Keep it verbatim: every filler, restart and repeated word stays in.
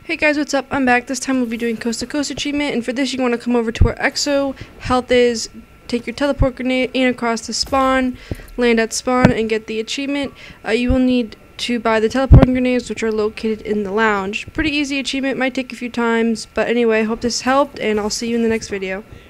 Hey guys, what's up? I'm back. This time we'll be doing Coast to Coast achievement, and for this you want to come over to where E X O health is, take your teleport grenade, aim across the spawn, land at spawn, and get the achievement. Uh, you will need to buy the teleporting grenades, which are located in the lounge. Pretty easy achievement, might take a few times, but anyway, hope this helped, and I'll see you in the next video.